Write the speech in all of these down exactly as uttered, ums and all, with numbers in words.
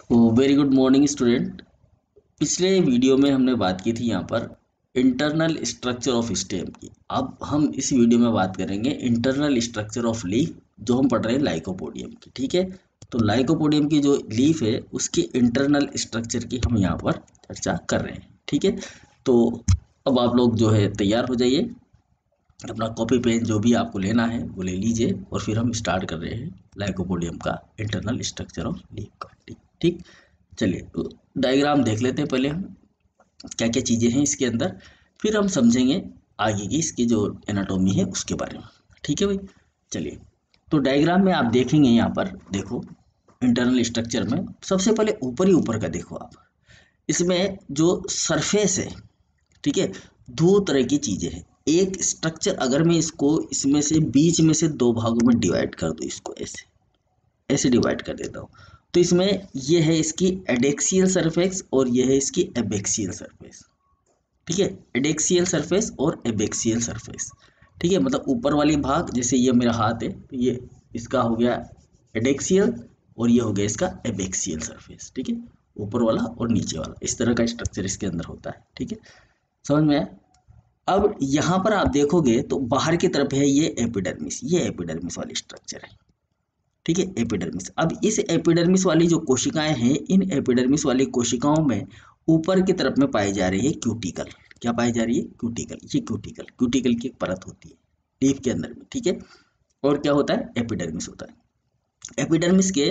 तो very good morning student. पिछले video में हमने बात की थी यहाँ पर इंटरनल स्ट्रक्चर ऑफ स्टेम की। अब हम इस वीडियो में बात करेंगे इंटरनल स्ट्रक्चर ऑफ लीफ, जो हम पढ़ रहे हैं लाइकोपोडियम की। ठीक है, तो लाइकोपोडियम की जो लीफ है उसकी इंटरनल स्ट्रक्चर की हम यहाँ पर चर्चा कर रहे हैं। ठीक है, तो अब आप लोग जो है तैयार हो जाइए, अपना कॉपी पेन जो भी आपको लेना है वो ले लीजिए और फिर हम स्टार्ट कर रहे हैं लाइकोपोडियम का इंटरनल स्ट्रक्चर ऑफ लीफ का। ठीक ठीक चलिए, तो डायग्राम देख लेते हैं पहले हम क्या क्या चीज़ें हैं इसके अंदर, फिर हम समझेंगे आगे की इसकी जो एनाटॉमी है उसके बारे में। ठीक है भाई, चलिए। तो डायग्राम में आप देखेंगे यहाँ पर, देखो इंटरनल स्ट्रक्चर में सबसे पहले ऊपर ही ऊपर का देखो आप, इसमें जो सरफेस है, ठीक है, दो तरह की चीज़ें हैं। एक स्ट्रक्चर अगर मैं इसको इसमें से बीच में से दो भागों में डिवाइड कर दूँ, इसको ऐसे ऐसे डिवाइड कर देता हूँ, तो इसमें ये है इसकी एडेक्सियल सरफेस और ये है इसकी एबेक्सियल सरफेस। ठीक है, एडेक्सियल सरफेस और एबेक्सियल सरफेस। ठीक है, मतलब ऊपर वाली भाग, जैसे ये मेरा हाथ है तो ये इसका हो गया एडेक्सियल और ये हो गया इसका एबेक्सियल सरफेस। ठीक है, ऊपर वाला और नीचे वाला, इस तरह का स्ट्रक्चर इसके अंदर होता है। ठीक है, समझ में आया। अब यहाँ पर आप देखोगे तो बाहर की तरफ है ये एपिडर्मिस, ये एपिडर्मिस वाली स्ट्रक्चर है। ठीक है, एपिडर्मिस। अब इस एपिडर्मिस वाली जो कोशिकाएं हैं, इन एपिडर्मिस वाली कोशिकाओं में ऊपर की तरफ में पाई जा रही है क्यूटिकल। क्या पाई जा रही है? क्यूटिकल। ये क्यूटिकल क्यूटिकल की एक परत होती है लीफ के अंदर में। ठीक है, और क्या होता है? एपिडर्मिस होता है। एपिडर्मिस के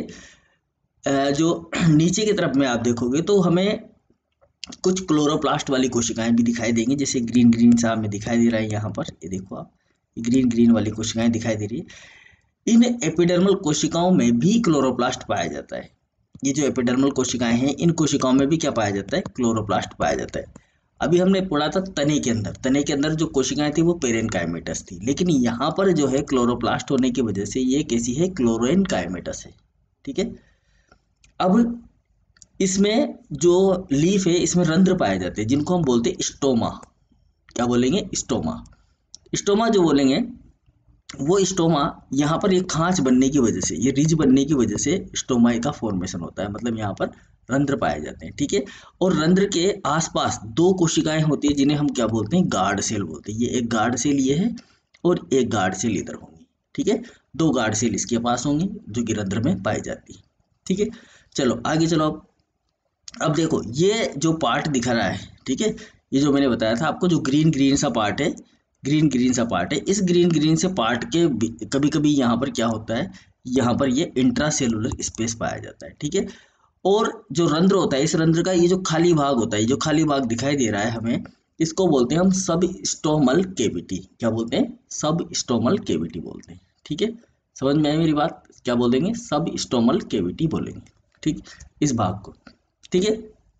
जो नीचे की तरफ में आप देखोगे तो हमें कुछ क्लोरोप्लास्ट वाली कोशिकाएं भी दिखाई देंगी, जैसे ग्रीन ग्रीन सा हमें दिखाई दे रहा है यहाँ पर। ये देखो आप, ग्रीन ग्रीन वाली कोशिकाएं दिखाई दे रही है। इन एपिडर्मल कोशिकाओं में भी क्लोरोप्लास्ट पाया जाता है। ये जो एपिडर्मल कोशिकाएं हैं, इन कोशिकाओं में भी क्या पाया जाता है? क्लोरोप्लास्ट पाया जाता है। अभी हमने पढ़ा था तने के अंदर, तने के अंदर जो कोशिकाएं थी वो पेरेनकाइमेटस थी, लेकिन यहाँ पर जो है क्लोरोप्लास्ट होने की वजह से ये कैसी है? क्लोरोएनकाइमेटस है। ठीक है, अब इसमें जो लीफ है इसमें रंध्र पाए जाते हैं जिनको हम बोलते हैं स्टोमा। क्या बोलेंगे? स्टोमा। स्टोमा जो बोलेंगे वो स्टोमा, यहाँ पर ये खांच बनने की वजह से, ये रिज बनने की वजह से स्टोमा का फॉर्मेशन होता है, मतलब यहाँ पर रंध्र पाए जाते हैं। ठीक है, और रंध्र के आसपास दो कोशिकाएं होती है जिन्हें हम क्या बोलते हैं? गार्ड सेल बोलते हैं। ये एक गार्ड सेल ये है और एक गार्ड सेल इधर होंगी। ठीक है, दो गार्ड सेल इसके पास होंगी जो कि रंध्र में पाई जाती है। ठीक है, चलो आगे चलो। अब अब देखो ये जो पार्ट दिख रहा है, ठीक है, ये जो मैंने बताया था आपको, जो ग्रीन ग्रीन सा पार्ट है, ग्रीन ग्रीन सा पार्ट है, इस ग्रीन ग्रीन से पार्ट के कभी कभी यहाँ पर क्या होता है? यहाँ पर ये इंट्रासेलुलर स्पेस पाया जाता है। ठीक है, और जो रंध्र होता है, इस रंध्र का ये जो खाली भाग होता है, जो खाली भाग दिखाई दे रहा है हमें, इसको बोलते हैं हम सब स्टोमल केविटी। क्या बोलते हैं? सब स्टोमल केविटी बोलते हैं। ठीक है, समझ में आई मेरी बात? क्या बोलेंगे? सब स्टोमल केविटी बोलेंगे। ठीक, इस भाग को। ठीक है,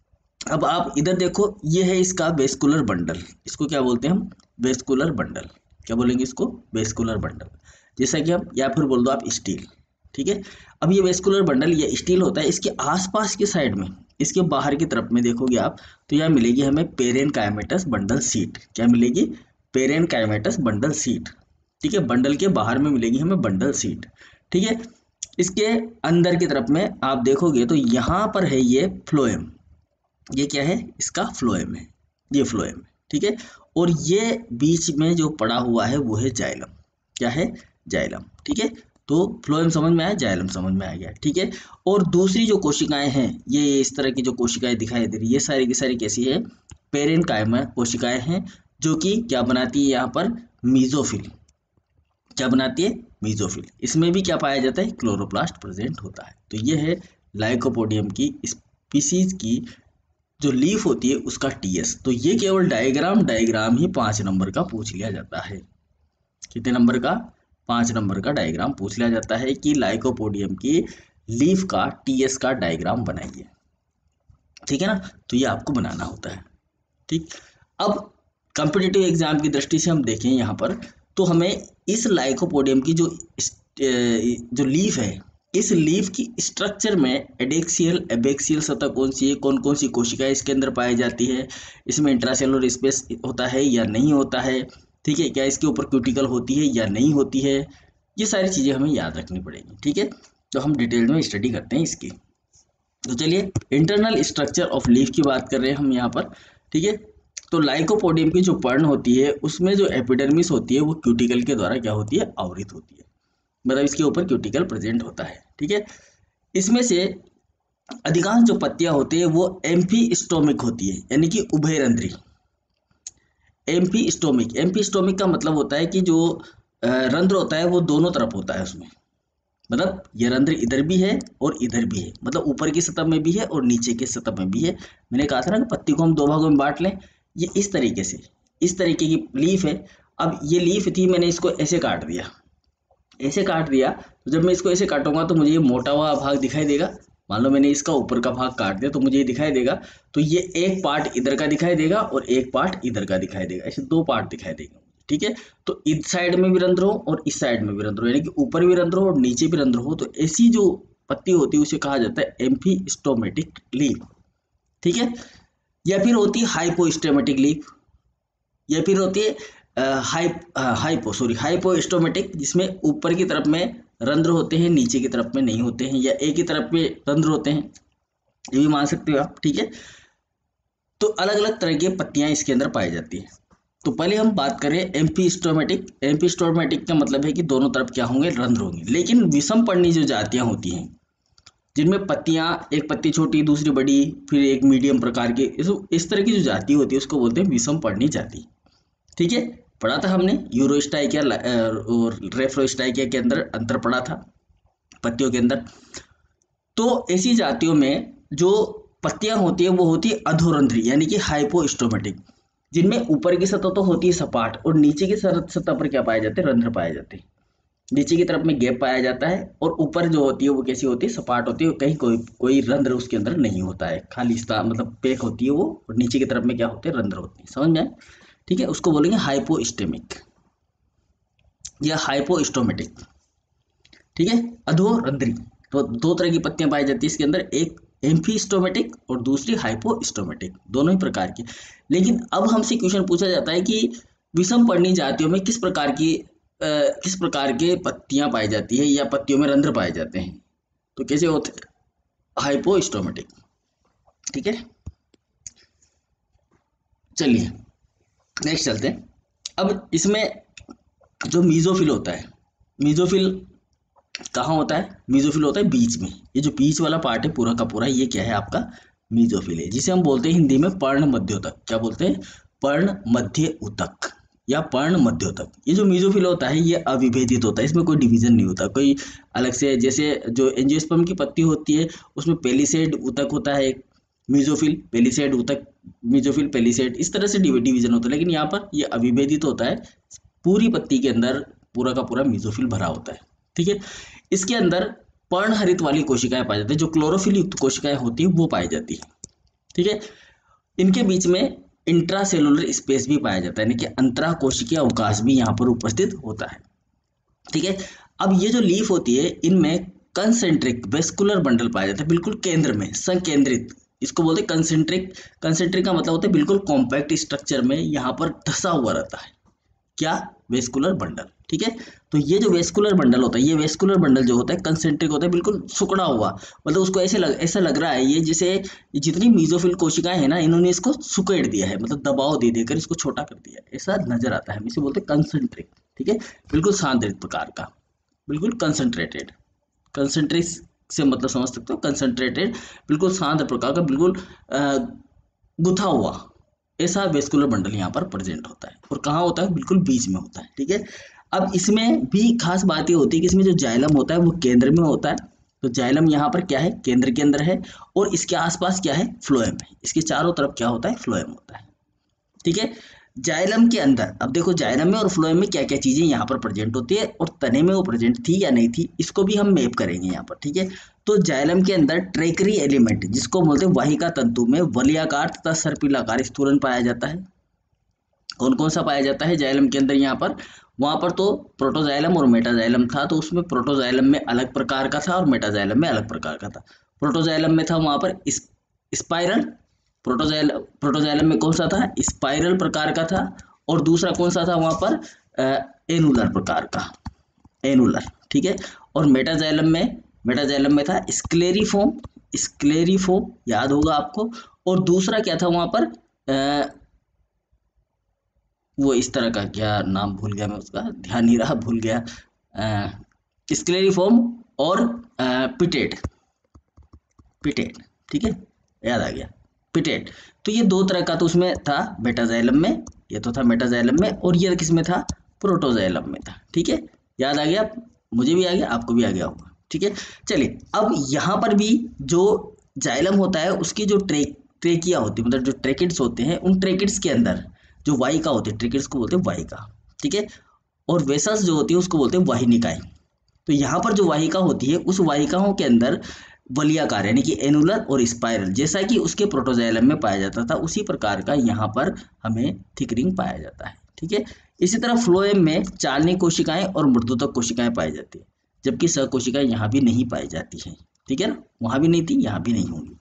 अब आप इधर देखो, ये है इसका वेस्कुलर बंडल। इसको क्या बोलते हैं हम? Vascular bundle. क्या बोलेंगे इसको? Vascular bundle. जैसा कि हम, या फिर बोल दो आप स्टील। ठीक है, अब ये वेस्कुलर बंडल ये स्टील होता है। इसके आसपास की साइड में, इसके बाहर की तरफ में देखोगे आप तो यहाँ मिलेगी हमें पेरेनकाइमेटस बंडल सीट। क्या मिलेगी? Parenchymatous bundle sheath. ठीक है, बंडल के बाहर में मिलेगी हमें बंडल सीट। ठीक है, इसके अंदर की तरफ में आप देखोगे तो यहाँ पर है ये फ्लोएम। ये क्या है? इसका फ्लोएम है, ये फ्लोएम है। ठीक है, और ये बीच में जो पड़ा हुआ है वो है जाइलम। क्या है? जाइलम। ठीक है, तो फ्लोएम समझ में आया, जाइलम समझ में आ गया। ठीक है, और दूसरी जो कोशिकाएं हैं, ये इस तरह की जो कोशिकाएं दिखाई दे रही है, ये सारी की सारी कैसी है? पेरेनकाइमा कोशिकाएं हैं, जो कि क्या बनाती है यहाँ पर? मीजोफिल। क्या बनाती है? मीजोफिल। इसमें भी क्या पाया जाता है? क्लोरोप्लास्ट प्रेजेंट होता है। तो ये है लाइकोपोडियम की स्पीसीज की जो लीफ होती है उसका टीएस। तो ये केवल डायग्राम डायग्राम ही पाँच नंबर का पूछ लिया जाता है। कितने नंबर का? पाँच नंबर का डायग्राम पूछ लिया जाता है कि लाइकोपोडियम की लीफ का टीएस का डायग्राम बनाइए। ठीक है ना, तो ये आपको बनाना होता है। ठीक, अब कॉम्पिटिटिव एग्जाम की दृष्टि से हम देखें यहाँ पर, तो हमें इस लाइकोपोडियम की जो जो लीफ है, इस लीफ की स्ट्रक्चर में एडेक्सियल एबेक्सियल सतह कौन सी है, कौन कौन सी कोशिकाएं इसके अंदर पाई जाती है, इसमें इंट्रासेलुलर स्पेस होता है या नहीं होता है, ठीक है, क्या इसके ऊपर क्यूटिकल होती है या नहीं होती है, ये सारी चीज़ें हमें याद रखनी पड़ेगी। ठीक है, तो हम डिटेल में स्टडी करते हैं इसकी। तो चलिए इंटरनल स्ट्रक्चर ऑफ लीफ की बात कर रहे हैं हम यहाँ पर, ठीक है। तो लाइकोपोडियम की जो पर्ण होती है उसमें जो एपिडर्मिस होती है वो क्यूटिकल के द्वारा क्या होती है, आवृत होती है, मतलब इसके ऊपर क्यूटिकल प्रेजेंट होता है, ठीक है। इसमें से अधिकांश जो पत्तियां होती है वो एम्फीस्टोमिक होती है, यानी कि उभयरंध्री। एम्फीस्टोमिक, एम्फीस्टोमिक का मतलब होता है कि जो रंध्र होता है वो दोनों तरफ होता है उसमें, मतलब ये रंध्र इधर भी है और इधर भी है, मतलब ऊपर की सतह में भी है और नीचे की सतह में भी है। मैंने कहा था ना कि पत्ती को हम दो भागों में बांट लें, ये इस तरीके से, इस तरीके की लीफ है। अब ये लीफ थी, मैंने इसको ऐसे काट दिया, ऐसे काट दिया, तो जब मैं इसको ऐसे काटूंगा तो मुझे ये मोटा हुआ भाग दिखाई देगा। मान लो मैंने इसका ऊपर का भाग काट दिया तो मुझे ये दिखाई देगा, तो ये एक पार्ट इधर का दिखाई देगा और एक पार्ट इधर का दिखाई देगा, ऐसे दो पार्ट दिखाई देगा, ठीक है। तो इस साइड में भी रंध्र हो और इस साइड में भी रंध्र हो, यानी कि ऊपर भी रंध्र हो और नीचे भी रंध्र हो, तो ऐसी जो पत्ती होती है उसे कहा जाता है एम्फीस्टोमेटिक लीफ, ठीक है। या फिर होती है हाइपोस्टोमेटिक लीफ, या फिर होती है हाई हाइपो सॉरी हाइपोस्टोमेटिक, जिसमें ऊपर की तरफ में रंध्र होते हैं, नीचे की तरफ में नहीं होते हैं, या एक ही तरफ में रंध्र होते हैं, ये भी मान सकते हो आप, ठीक है। तो अलग अलग तरह की पत्तियां इसके अंदर पाई जाती है। तो पहले हम बात करें एम्फीस्टोमेटिक। एम्फीस्टोमेटिक का मतलब है कि दोनों तरफ क्या होंगे, रंध्र होंगे। लेकिन विषम पर्णी जो जातियां होती हैं, जिनमें पत्तियां, एक पत्ती छोटी दूसरी बड़ी फिर एक मीडियम प्रकार की, इस, इस तरह की जो जाति होती है उसको बोलते हैं विषम पर्णी जाति, ठीक है। पढ़ा था हमने यूरोस्टाइकिया और रेफ्रोस्टाइकिया के अंदर अंतर पढ़ा था पत्तियों के अंदर। तो ऐसी जातियों में जो पत्तियां होती है वो होती है अधोरंध्री, यानी कि हाइपोस्टोमेटिक, जिनमें ऊपर की सतह तो होती है सपाट और नीचे की सतह पर क्या पाए जाते हैं, रंध्र पाए जाते हैं। नीचे की तरफ में गैप पाया जाता है और ऊपर जो होती है वो कैसी होती है, सपाट होती है, कहीं कोई कोई रंध्र उसके अंदर नहीं होता है, खाली मतलब पैक होती है वो, और नीचे की तरफ में क्या होते हैं, रंध्र होते हैं, समझ में आए, ठीक है। उसको बोलेंगे हाइपोस्टेमिक या हाइपोस्टोमेटिक, ठीक है, अधोरंध्री। तो दो तरह की पत्तियां पाई जाती है इसके अंदर, एक एम्फीस्टोमेटिक और दूसरी हाइपोस्टोमेटिक, दोनों ही प्रकार की। लेकिन अब हमसे क्वेश्चन पूछा जाता है कि विषम पर्णी जातियों में किस प्रकार की आ, किस प्रकार के पत्तियां पाई जाती है या पत्तियों में रंध्र पाए जाते हैं, तो कैसे होते हैं, हाइपोस्टोमेटिक, ठीक है। चलिए नेक्स्ट चलते हैं। अब इसमें जो मीजोफिल होता है, मीजोफिल कहाँ होता है, मीजोफिल होता है बीच में, ये जो बीच वाला पार्ट है पूरा का पूरा ये क्या है आपका, मीजोफिल है, जिसे हम बोलते हैं हिंदी में पर्ण मध्योतक। क्या बोलते हैं, पर्ण मध्य उतक या पर्ण मध्योतक। ये जो मीजोफिल होता है ये अविभेदित होता है, इसमें कोई डिवीजन नहीं होता कोई अलग से, जैसे जो एंजियोस्पर्म की पत्ती होती है उसमें पेलिसेड उतक होता है एक, मीजोफिल पेलिसेड उतक, मीजोफिल पेलिसेड, इस तरह से डिवीजन होता है। लेकिन यहाँ पर ये अविभेदित होता है, पूरी पत्ती के अंदर पूरा का पूरा मीजोफिल भरा होता है, ठीक है। इसके अंदर पर्णहरित वाली कोशिकाएं पाई जाती है, जो क्लोरोफिल युक्त कोशिकाएं होती है वो पाई जाती है, ठीक है। इनके बीच में इंट्रासेलुलर स्पेस भी पाया जाता है, यानी कि अंतरा कोशिकीय अवकाश भी यहाँ पर उपस्थित होता है, ठीक है। अब ये जो लीफ होती है इनमें कंसेंट्रिक वेस्कुलर बंडल पाया जाता है, बिल्कुल केंद्र में संकेंद्रित, इसको बोलते हैं कंसेंट्रिक। कंसेंट्रिक का मतलब होता है बिल्कुल कॉम्पैक्ट स्ट्रक्चर में यहाँ पर धसा हुआ रहता है, क्या, वेस्कुलर बंडल, ठीक है। तो ये जो वेस्कुलर बंडल होता है, ये वेस्कुलर बंडल जो होता है कंसेंट्रिक होता है, बिल्कुल सुकड़ा हुआ, मतलब उसको ऐसे लग ऐसा लग रहा है ये जैसे जितनी मीजोफिल कोशिकाएं हैं ना इन्होंने इसको सुकेड़ दिया है, मतलब दबाव दे देकर इसको छोटा कर दिया है, ऐसा नजर आता है, हम इसे बोलते हैं कंसेंट्रिक, ठीक है। बिल्कुल सांद्रित प्रकार का, बिल्कुल कंसंट्रेटेड, कंसंट्रेट से मतलब समझ सकते हो, कंसंट्रेटेड बिल्कुल शांत प्रकार का, बिल्कुल गुथा हुआ, ऐसा वेस्कुलर बंडल यहाँ पर प्रेजेंट होता है। और कहाँ होता है, बिल्कुल बीच में होता है, ठीक है। अब इसमें भी खास बात ये होती है कि इसमें जो जाइलम होता है वो केंद्र में होता है, तो जाइलम यहाँ पर क्या है, केंद्र के अंदर है, और इसके आसपास क्या है, फ्लोएम है, इसके चारों तरफ क्या होता है, फ्लोएम होता है, ठीक है। जाइलम के अंदर, अब देखो जाइलम में और फ्लोएम में क्या क्या चीजें यहाँ पर प्रेजेंट होती है और तने में वो प्रेजेंट थी या नहीं थी, इसको भी हम मैप करेंगे यहाँ पर, ठीक है। तो जाइलम के अंदर ट्रेकरी एलिमेंट, जिसको बोलते हैं वाहिका तंतु में वलयाकार तथा सर्पिलाकार स्फुरन पाया जाता है। कौन कौन सा पाया जाता है जाइलम के अंदर, यहाँ पर, वहां पर तो प्रोटोजाइलम और मेटाजाइलम था, तो उसमें प्रोटोजाइलम में अलग प्रकार का था और मेटाजाइलम में अलग प्रकार का था। प्रोटोजाइलम में था वहां पर स्पाइरल, प्रोटोजाइल प्रोटोजाइलम में कौन सा था, स्पाइरल प्रकार का था, और दूसरा कौन सा था वहां पर, एनुलर प्रकार का, एनुलर, ठीक है। और मेटाजाइलम में मेटाजाइलम में था स्क्लेरिफॉर्म स्क्लेरिफोम, याद होगा आपको। और दूसरा क्या था वहां पर, आ, वो इस तरह का, क्या नाम भूल गया मैं उसका, ध्यान नहीं रहा, भूल गया। स्क्लेरिफोम और पिटेट, पिटेट, ठीक है, याद आ गया, पिटेट। तो ये दो तरह का तो उसमें था मेटाजाइलम में, ये तो था मेटाजाइलम में, और ये किस में था, प्रोटोजाइलम में था, ठीक है, याद आ गया, मुझे भी आ गया, आपको भी आ गया होगा, ठीक है। चलिए अब यहाँ पर भी जो जाइलम होता है उसकी जो ट्रे ट्रेकिया होती है, मतलब जो ट्रेकिड्स होते हैं, उन ट्रेकिड्स के अंदर जो वाहिका होती है, ट्रेकिड्स को बोलते हैं वाहिका, ठीक है, और वेसल्स जो होती है उसको बोलते हैं वाहिनिकाएं। तो यहाँ पर जो वाहिका होती है उस वाहिकाओं के अंदर वलयाकार यानी कि एनुलर और स्पाइरल, जैसा कि उसके प्रोटोजाइलम में पाया जाता था, उसी प्रकार का यहाँ पर हमें थिक रिंग पाया जाता है, ठीक है। इसी तरह फ्लोएम में चालनी कोशिकाएं और मृदुतक कोशिकाएं पाई जाती है, जबकि सहकोशिकाएं यहाँ भी नहीं पाई जाती हैं, ठीक है ना, वहां भी नहीं थी, यहाँ भी नहीं होंगी,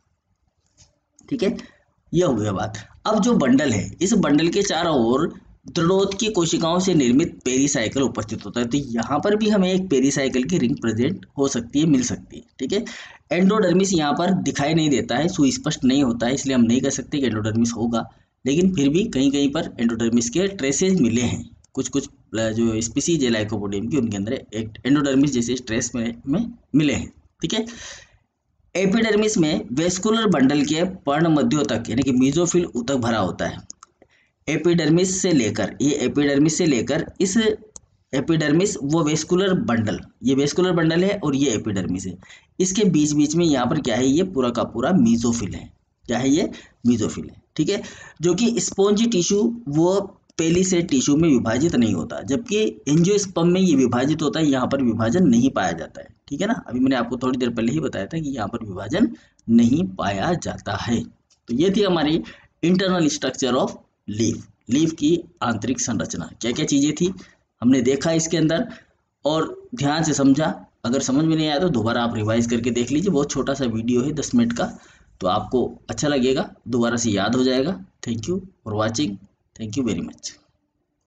ठीक है। यह हो गया बात। अब जो बंडल है, इस बंडल के चारों ओर दृढ़ोत की कोशिकाओं से निर्मित पेरीसाइकिल उपस्थित होता है। तो यहाँ पर भी हमें एक पेरीसाइकिल की रिंग प्रेजेंट हो सकती है, मिल सकती है, ठीक है। एंडोडर्मिस यहाँ पर दिखाई नहीं देता है, सुस्पष्ट नहीं होता है, इसलिए हम नहीं कह सकते कि एंडोडर्मिस होगा, लेकिन फिर भी कहीं कहीं पर एंडोडर्मिस के ट्रेसेज मिले हैं, कुछ कुछ जो स्पीसीज है लाइकोपोडियम की, उनके अंदर एक एंडोडर्मिस जैसे ट्रेस में, में मिले हैं, ठीक है। एपिडर्मिस में वेस्कुलर बंडल के पर्ण मध्यों तक यानी कि मीजोफिल ऊतक भरा होता है। एपिडर्मिस से लेकर, ये एपिडर्मिस से लेकर इस एपिडर्मिस वो वेस्कुलर बंडल, ये वेस्कुलर बंडल है और ये एपिडर्मिस है, इसके बीच बीच में यहाँ पर क्या है, ये पूरा का पूरा मीजोफिल है, क्या है ये, मीजोफिल है, ठीक है, जो कि स्पॉन्जी टिश्यू वो पेलिसेड टिश्यू में विभाजित नहीं होता, जबकि एंजियोस्पर्म में ये विभाजित होता है, यहाँ पर विभाजन नहीं पाया जाता है, ठीक है ना। अभी मैंने आपको थोड़ी देर पहले ही बताया था कि यहाँ पर विभाजन नहीं पाया जाता है। तो ये थी हमारी internal structure of leaf, leaf की आंतरिक संरचना, क्या क्या चीजें थी हमने देखा इसके अंदर, और ध्यान से समझा। अगर समझ में नहीं आया तो दोबारा आप रिवाइज करके देख लीजिए, बहुत छोटा सा वीडियो है, दस मिनट का, तो आपको अच्छा लगेगा, दोबारा से याद हो जाएगा। Thank you for watching, thank you very much.